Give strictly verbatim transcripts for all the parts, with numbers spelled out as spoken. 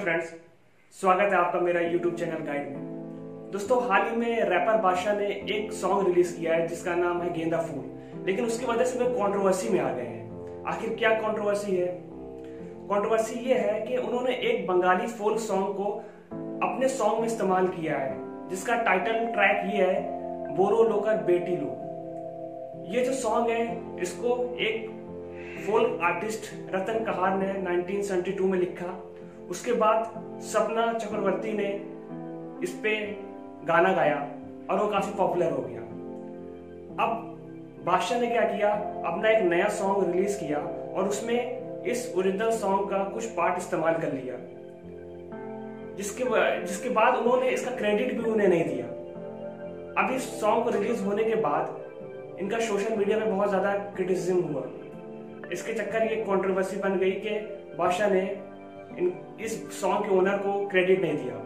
Friends, स्वागत है आपका मेरा यूट्यूब चैनल गाइड में। दोस्तों, हाल ही में रैपर बादशाह ने एक सॉन्ग रिलीज किया है जिसका नाम है गेंदा फूल, लेकिन उसकी वजह से वे कंट्रोवर्सी में आ गए हैं। आखिर क्या कंट्रोवर्सी है? कंट्रोवर्सी ये है कि उन्होंने एक बंगाली फोक सॉन्ग को अपने सॉन्ग में इस्तेमाल किया है, जिसका टाइटल ट्रैक ये है बोरो लोकर बेटी लो। ये जो सॉन्ग है इसको एक फोक आर्टिस्ट रतन कहार ने नाइनटीन सेवेंटी टू में लिखा। उसके बाद सपना चक्रवर्ती ने इस पे गाना गाया और वो काफी पॉपुलर हो गया। अब बादशाह ने क्या किया, अपना एक नया सॉन्ग रिलीज किया और उसमें इस ओरिजिनल सॉन्ग का कुछ पार्ट इस्तेमाल कर लिया, जिसके जिसके बाद उन्होंने इसका क्रेडिट भी उन्हें नहीं दिया। अब इस सॉन्ग को रिलीज होने के बाद इनका सोशल मीडिया में बहुत ज्यादा क्रिटिसिज्म हुआ। इसके चक्कर ये कंट्रोवर्सी बन गई कि बादशाह ने इन इस सॉन्ग के ओनर को क्रेडिट नहीं दिया।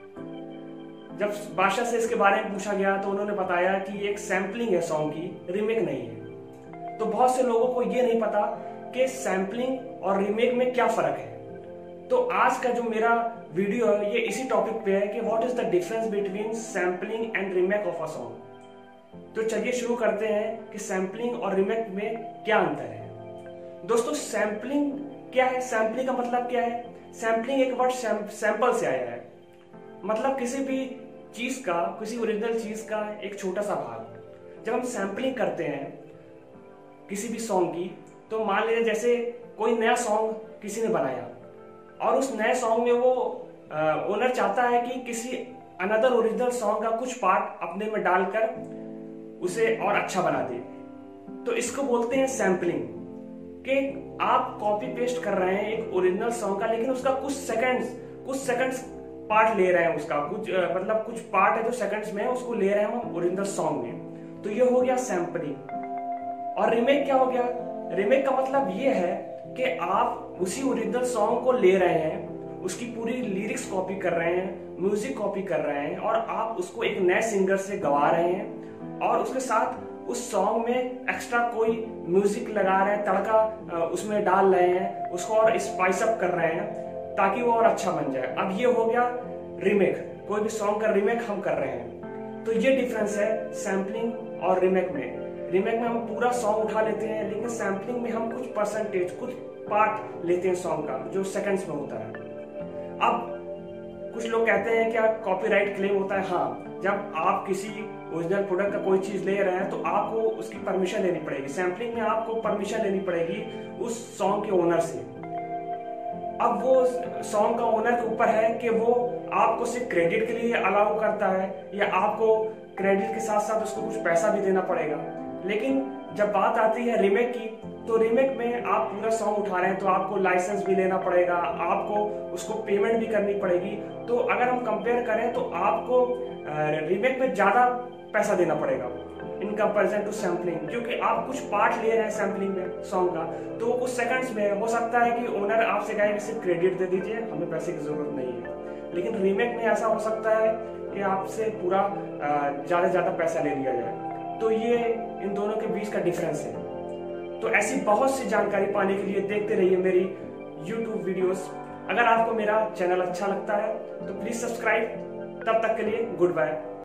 जब बादशाह से इसके बारे में पूछा गया तो उन्होंने बताया कि ये एक सैम्पलिंग है, सॉन्ग की रीमेक नहीं है। तो बहुत से लोगों को ये नहीं पता कि सैम्पलिंग और रीमेक में क्या फर्क है। तो आज का जो मेरा वीडियो है ये इसी टॉपिक पे है कि what is the difference between sampling and remake of a song. तो चलिए शुरू करते हैं कि सैम्पलिंग और रीमेक में क्या अंतर है। दोस्तों, सैम्पलिंग क्या है? सैम्पलिंग का मतलब क्या है? सैम्पलिंग एक वर्ड सैंपल से आया है, मतलब किसी भी चीज का, किसी ओरिजिनल चीज का एक छोटा सा भाग। जब हम सैम्पलिंग करते हैं किसी भी सॉन्ग की, तो मान लीजिए जैसे कोई नया सॉन्ग किसी ने बनाया और उस नए सॉन्ग में वो ओनर चाहता है कि किसी अनदर ओरिजिनल सॉन्ग का कुछ पार्ट अपने में डालकर उसे और अच्छा बना दे, तो इसको बोलते हैं सैम्पलिंग। कि आप कॉपी पेस्ट कर रहे हैं एक ओरिजिनल सॉन्ग का, लेकिन उसका कुछ सेकंड्स कुछ सेकंड्स पार्ट ले रहे हैं, उसका कुछ मतलब कुछ पार्ट है जो सेकंड्स में है, उसको ले रहे हैं हम ओरिजिनल सॉन्ग में। तो ये हो गया सैम्पलिंग। और रीमेक क्या हो गया? रीमेक का मतलब ये है कि आप उसी ओरिजिनल सॉन्ग को ले रहे हैं, उसकी पूरी लिरिक्स कॉपी कर रहे हैं, म्यूजिक कॉपी कर रहे हैं और आप उसको एक नए सिंगर से गवा रहे हैं और उसके साथ उस सॉन्ग में एक्स्ट्रा कोई म्यूजिक लगा रहे हैं, तड़का उसमें डाल रहे हैं, उसको और स्पाइस अप कर रहे हैं ताकि वो और अच्छा बन जाए। अब ये हो गया रीमेक, कोई भी सॉन्ग का रीमेक हम कर रहे हैं। तो ये डिफरेंस है सैम्पलिंग और रीमेक में। रीमेक में हम पूरा सॉन्ग उठा लेते हैं, लेकिन सैम्पलिंग में हम कुछ परसेंटेज, कुछ पार्ट लेते हैं सॉन्ग का जो सेकंड्स में होता है। अब कुछ लोग कहते हैं क्या कॉपीराइट क्लेम होता है? हाँ, जब आप किसी ओरिजिनल प्रोडक्ट का कोई चीज ले रहे हैं तो आपको उसकी परमिशन लेनी पड़ेगी। सैम्पलिंग में आपको परमिशन लेनी पड़ेगी उस सॉन्ग के ओनर से। अब वो सॉन्ग का ओनर के ऊपर है कि वो आपको सिर्फ क्रेडिट के लिए अलाउ करता है या आपको क्रेडिट के साथ साथ उसको कुछ पैसा भी देना पड़ेगा। लेकिन जब बात आती है रीमेक की, तो रीमेक में आप पूरा सॉन्ग उठा रहे हैं तो आपको लाइसेंस भी लेना पड़ेगा, आपको उसको पेमेंट भी करनी पड़ेगी। तो अगर हम कंपेयर करें तो आपको रीमेक में ज्यादा पैसा देना पड़ेगा इन कंपैरिजन टू सैम्पलिंग, क्योंकि आप कुछ पार्ट ले रहे हैं सैम्पलिंग में सॉन्ग का, तो कुछ सेकंड्स में हो सकता है कि ओनर आपसे कहे कि सिर्फ क्रेडिट दे दीजिए, हमें पैसे की जरूरत नहीं है। लेकिन रीमेक में ऐसा हो सकता है कि आपसे पूरा ज्यादा ज्यादा पैसा ले लिया जाए। तो ये इन दोनों के बीच का डिफरेंस है। तो ऐसी बहुत सी जानकारी पाने के लिए देखते रहिए मेरी यूट्यूब वीडियोस। अगर आपको मेरा चैनल अच्छा लगता है तो प्लीज सब्सक्राइब। तब तक के लिए गुड बाय।